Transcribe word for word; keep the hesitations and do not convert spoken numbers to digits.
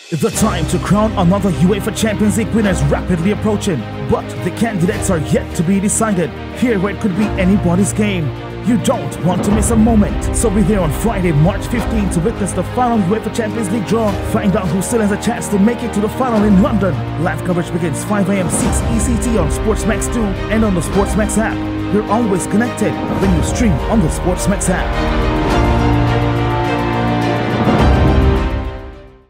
The time to crown another UEFA Champions League winner is rapidly approaching, but the candidates are yet to be decided. Here where it could be anybody's game. You don't want to miss a moment, so be there on Friday, March fifteenth to witness the final UEFA Champions League draw. Find out who still has a chance to make it to the final in London. Live coverage begins five A M six E C T on SportsMax two and on the SportsMax app. You're always connected when you stream on the SportsMax app.